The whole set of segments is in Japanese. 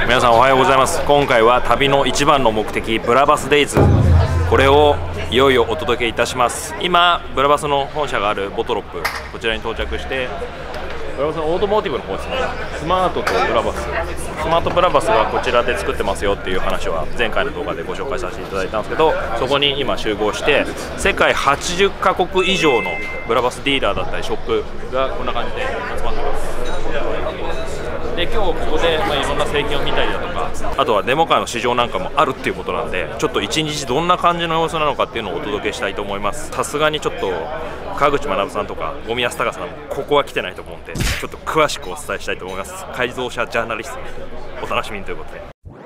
皆さんおはようございます。今回は旅の一番の目的ブラバスデイズ、これをいよいよお届けいたします。今ブラバスの本社があるボトロップ、こちらに到着して、ブラバスのオートモーティブの方ですね。スマートとブラバス、スマートブラバスがこちらで作ってますよっていう話は前回の動画でご紹介させていただいたんですけど、そこに今集合して世界80カ国以上のブラバスディーラーだったりショップがこんな感じで集まってます。で今日ここでいろんな製品を見たりだとか、あとはデモカーの市場なんかもあるっていうことなんで、ちょっと一日どんな感じの様子なのかっていうのをお届けしたいと思います。さすがにちょっと川口学さんとか五味康隆さんもここは来てないと思うんで、ちょっと詳しくお伝えしたいと思います。改造車ジャーナリスト、お楽しみにということで。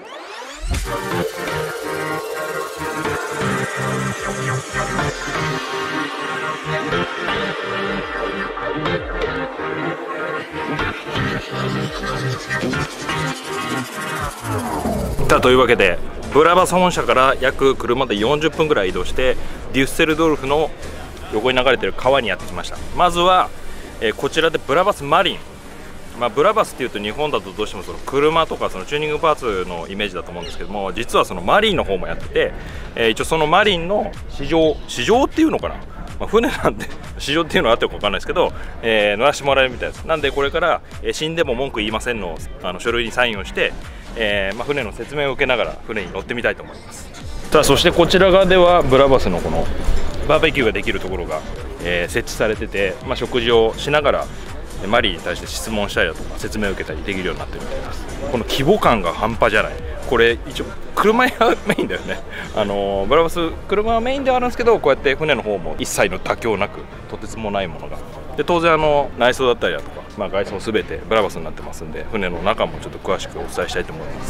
さあというわけで、ブラバス本社から約車で40分ぐらい移動してデュッセルドルフの横に流れている川にやってきました。まずは、こちらでブラバスマリン、ブラバスっていうと日本だとどうしてもその車とかそのチューニングパーツのイメージだと思うんですけども、実はそのマリンの方もやってて、一応そのマリンの市場っていうのかな、船なんで市場っていうのはあってるか分かんないですけど、乗らせてもらえるみたいです。なんでこれから、死んでも文句言いませんの書類にサインをして、船の説明を受けながら船に乗ってみたいと思います。さあそしてこちら側ではブラバスのこのバーベキューができるところが、設置されてて、食事をしながらマリーに対して質問したりだとか説明を受けたりできるようになってるみたいです。この規模感が半端じゃない。これ一応車がメインだよね。ブラバス車はメインではあるんですけど、こうやって船の方も一切の妥協なくとてつもないものがで、当然内装だったりだとか、外装すべてブラバスになってますんで、船の中もちょっと詳しくお伝えしたいと思います。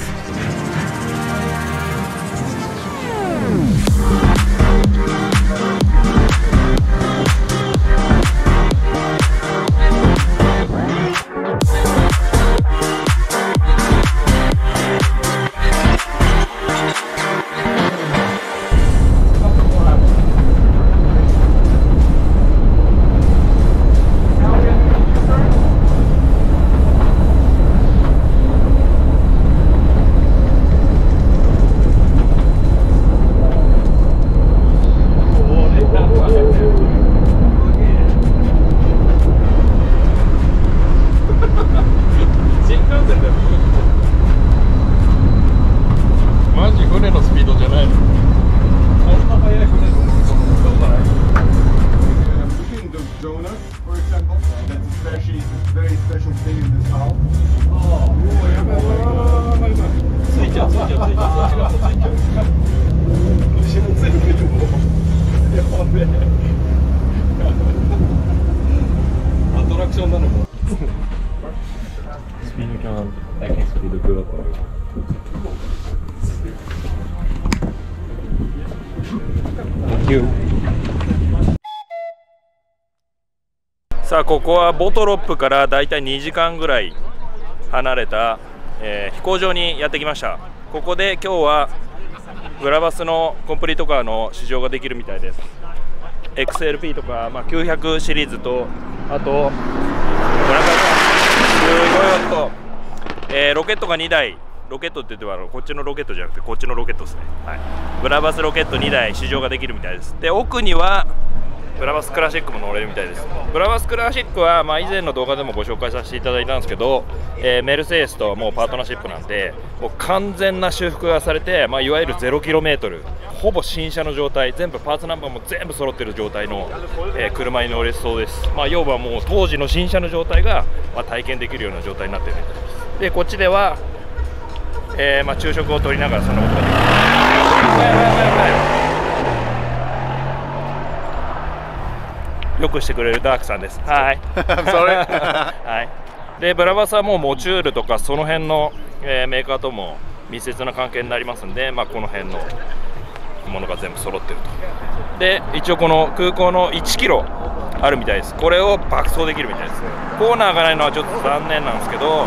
アトラクションなのもスピードキャン体験スピードブロック。さあここはボトロップからだいたい2時間ぐらい離れた、飛行場にやってきました。ここで今日はブラバスのコンプリートカーの試乗ができるみたいです。 XLP とか、900シリーズと、あとご覧ください、すごい音、ロケットが2台、ロケットって言ってもこっちのロケットじゃなくてこっちのロケットですね。ブラバスロケット2台試乗ができるみたいです。で奥にはブラバスクラシックも乗れるみたいです。ブラバスクラシックは、以前の動画でもご紹介させていただいたんですけど、メルセデスともうパートナーシップなんで、もう完全な修復がされて、いわゆる 0km、ほぼ新車の状態、全部パーツナンバーも全部揃ってる状態の、車に乗れそうです。要はもう当時の新車の状態が、体験できるような状態になっているみたいです。でこっちでは、昼食を取りながらそんなことができる。よくしてくれるダークさんです。はい。はい。でブラバスはもうモチュールとかその辺の、メーカーとも密接な関係になりますんで、この辺のものが全部揃ってると。で一応この空港の1キロあるみたいです。これを爆走できるみたいです。コーナーがないのはちょっと残念なんですけど、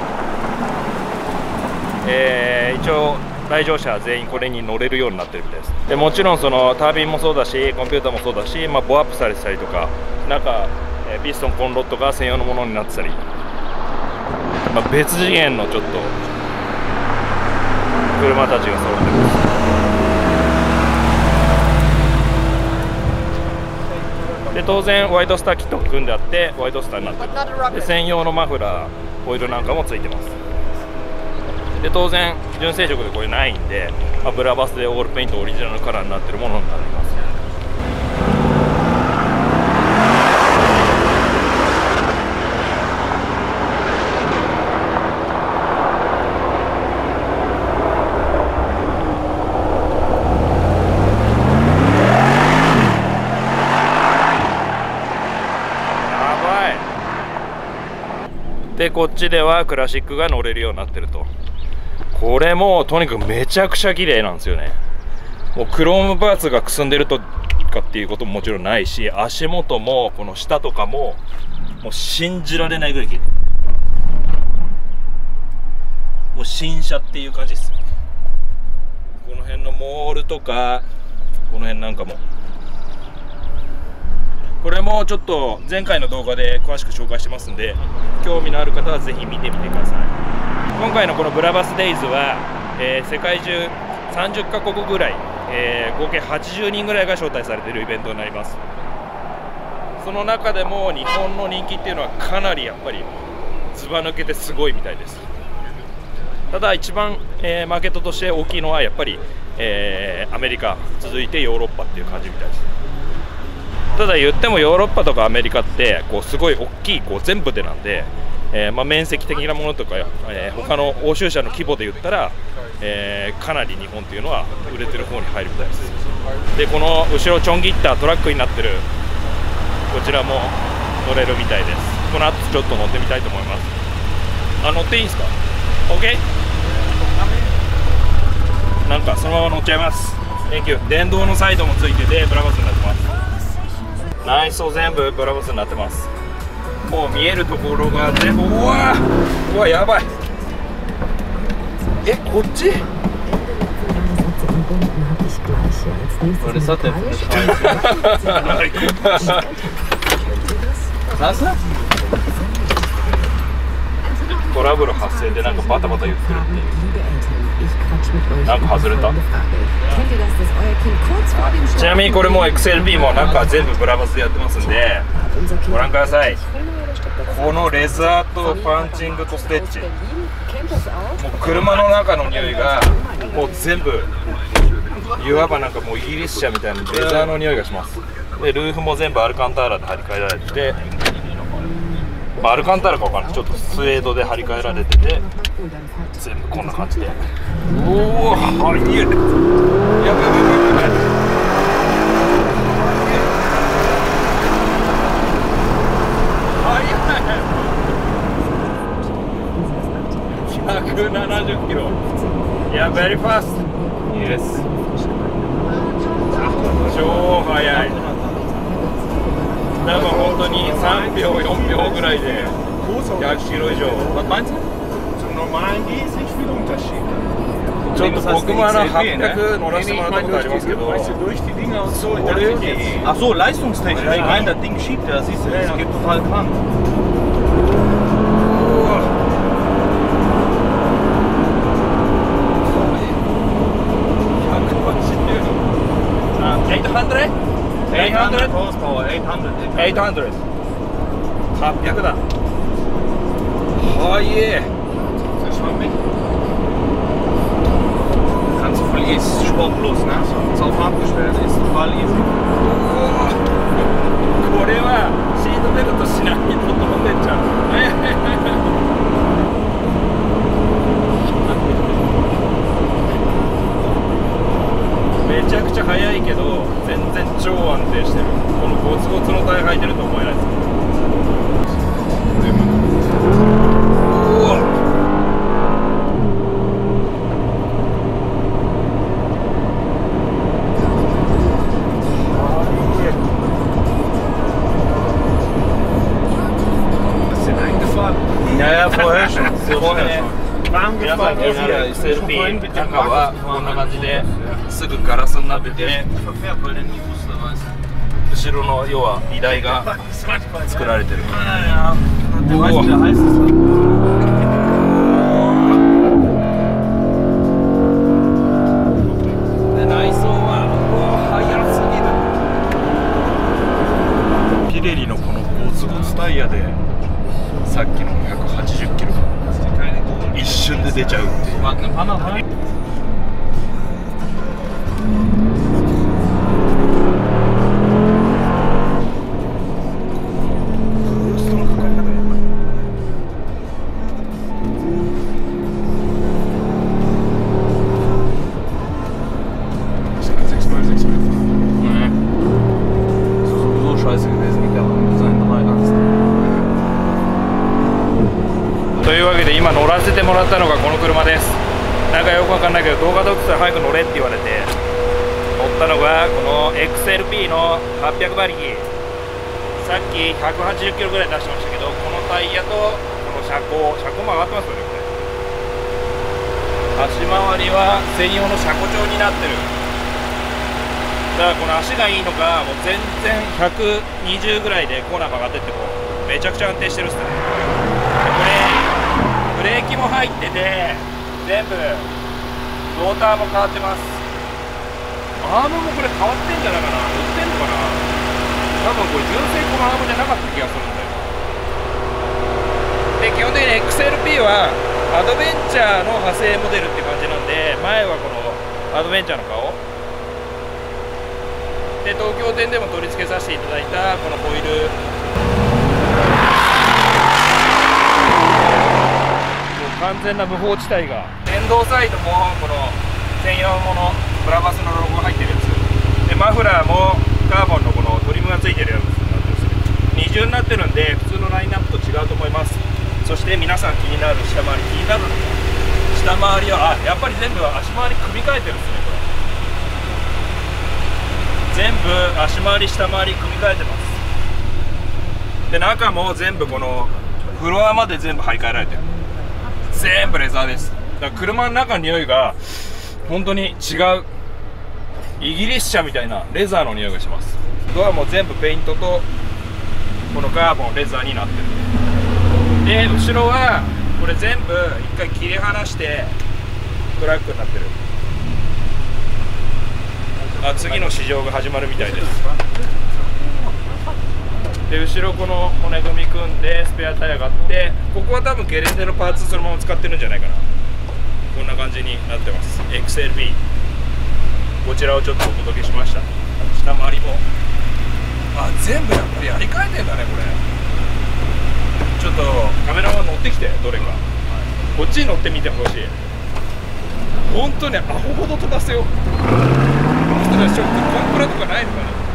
一応来場者は全員これに乗れるようになってるみたいです。でもちろんそのタービンもそうだしコンピューターもそうだし、ボアップされてたりとか、中、ピストンコンロットが専用のものになってたり、別次元のちょっと車たちが揃ってます。で当然ワイドスターキットが組んであってワイドスターになってる。で専用のマフラーオイルなんかもついてます。で当然純正色でこれないんで、ブラバスでオールペイントオリジナルカラーになってるものになります。でこっちではクラシックが乗れるようになってると。これもとにかくめちゃくちゃ綺麗なんですよね。もうクロームパーツがくすんでるとかっていうことももちろんないし、足元もこの下とかももう信じられないぐらい綺麗。もう新車っていう感じです。この辺のモールとかこの辺なんかも、これもちょっと前回の動画で詳しく紹介してますんで、興味のある方はぜひ見てみてください。今回のこのブラバスデイズは、世界中30カ国ぐらい、合計80人ぐらいが招待されているイベントになります。その中でも日本の人気っていうのはかなりやっぱりずば抜けてすごいみたいです。ただ一番、マーケットとして大きいのはやっぱり、アメリカ続いてヨーロッパっていう感じみたいです。ただ言ってもヨーロッパとかアメリカってこうすごい大きいこう全部でなんで、面積的なものとか、他の欧州車の規模で言ったら、かなり日本っていうのは売れてる方に入るみたいです。でこの後ろちょん切ったトラックになってるこちらも乗れるみたいです。この後ちょっと乗ってみたいと思います。乗っていいんですか？ OK？ なんかそのまま乗っちゃいます。Thank you。電動のサイドもついててブラバスになってます。内装全部ブラバスになってます。もう見えるところが全部うわやばい。こっちトラブル発生でなんかバタバタ言ってるっていう。なんか外れた。ちなみにこれも XLB も中全部ブラバスでやってますんで、ご覧ください。このレザーとパンチングとステッチ、もう車の中の匂いがもう全部いわばなんかもうイギリス車みたいなレザーの匂いがします。でルーフも全部アルカンターラで張り替えられてて、アルカンターラか分からない、ちょっとスウェードで張り替えられてて、全部こんな感じで、おおはいいやべ170キロ、いや、very fast。Yes。超速い。なんか本当に3秒、4秒ぐらいで100キロ以上。ちょっと僕も800乗らせてもらったことありますけど、 Ach so, leistungstechnisch. Nein, das Ding schiebt ja, siehst du, das geht total krank. Horsepower, 800。800だ。はいえ。 Kannst du voll easy, sportlos, ne? Ist auf abgestellt, ist total easy. これはシートベルトしないと飛んでっちゃう。めちゃくちゃ速いけど全然超安定してる。このゴツゴツのタイヤ履いてると思えないです。皆さん気になる XLB 中はこんな感じですぐガラスになってて、後ろの要は荷台が作られてる。 Warte, ein paar Mal rein. というわけで今乗らせてもらったのがこの車です。なんかよくわかんないけど動画撮ってたら早く乗れって言われて乗ったのがこの XLP の800馬力。さっき180キロぐらい出してましたけど、このタイヤとこの車高も上がってますよね。これ足回りは専用の車庫調になってる。だからこの足がいいのか、もう全然120ぐらいでコーナー曲がってってもめちゃくちゃ安定してるっすね。これブレーキも入ってて全部ローターも変わってます。アームもこれ変わってんじゃないかな、売ってんのかな。多分これ純正このアームじゃなかった気がするんだよ。で基本的に XLP はアドベンチャーの派生モデルって感じなんで、前はこのアドベンチャーの顔で、東京店でも取り付けさせていただいたこのホイール、完全な無法地帯が、電動サイドもこの専用ものブラバスのロゴが入ってるやつで、マフラーもカーボンのこのトリムがついてるやつになってるんですよ。二重になってるんで普通のラインナップと違うと思います。そして皆さん気になる下回り、気になるのか、下回りはやっぱり全部足回り組み替えてるんですね。これ全部足回り下回り組み替えてます。で中も全部このフロアまで全部張り替えられてる。全部レザーです。だから車の中の匂いが本当に違う、イギリス車みたいなレザーの匂いがします。ドアも全部ペイントとこのカーボンレザーになってる。で後ろはこれ全部一回切り離してトラックになってる。次の試乗が始まるみたいです。で後ろこの骨組み組んでスペアタイヤがあって、ここは多分ゲレンデのパーツそのまま使ってるんじゃないかな。こんな感じになってます。 XLB こちらをちょっとお届けしました。下回りも全部やっぱりやり替えてんだね。これちょっとカメラマン乗ってきて、どれかこっちに乗ってみてほしい。本当にアホほど飛ばせよ。ちょっとコンプラとかないのかな。